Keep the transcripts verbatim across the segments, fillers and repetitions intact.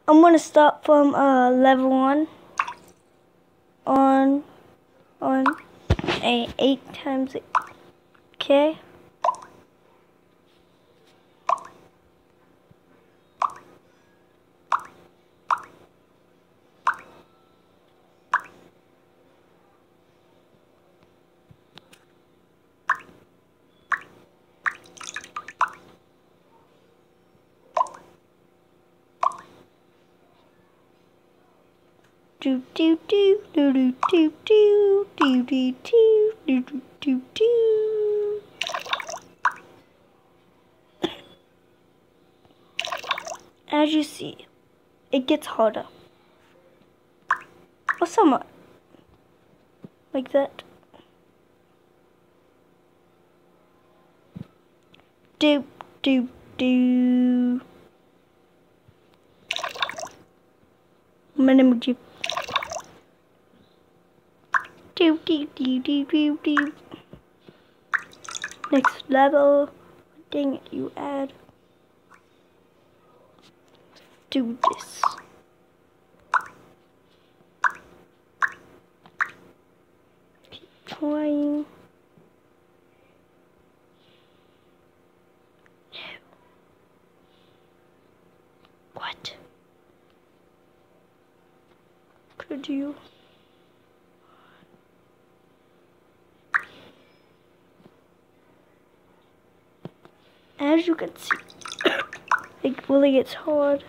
I'm gonna start from uh, level one on on a eight times eight. Okay. Do do do do do do do do do do do do do do. As you see, it gets harder. Or somewhat like that. Do do do. My name is Jeep. Do do do do do do. Next level. Dang it, you add. Do this. Keep trying. What? Could you? As you can see, it really gets hard.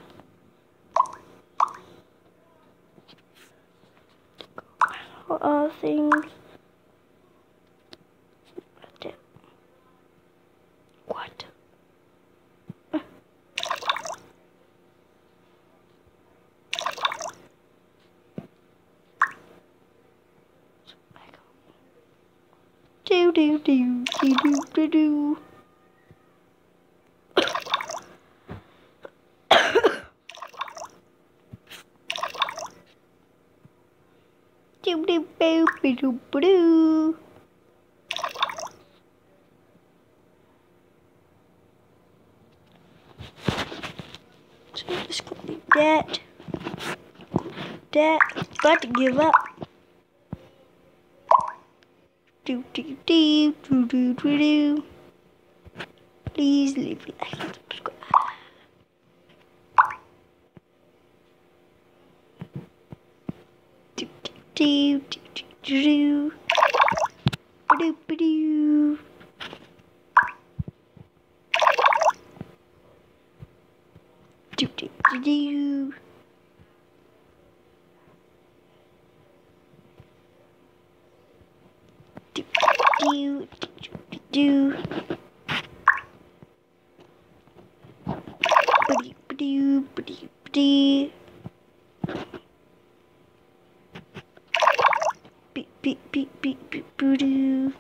Other things. What? Do do do do do do do. Do do do do do do. So I'm just gonna do that. That. About to give up. Do do do do do do do. Please leave a like and subscribe. Do do do do do do. Do do do. Do do do do. Do do do do. Buddy buddy buddy buddy. Beep beep beep beep beep boo.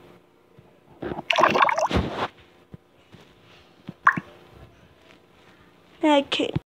Okay.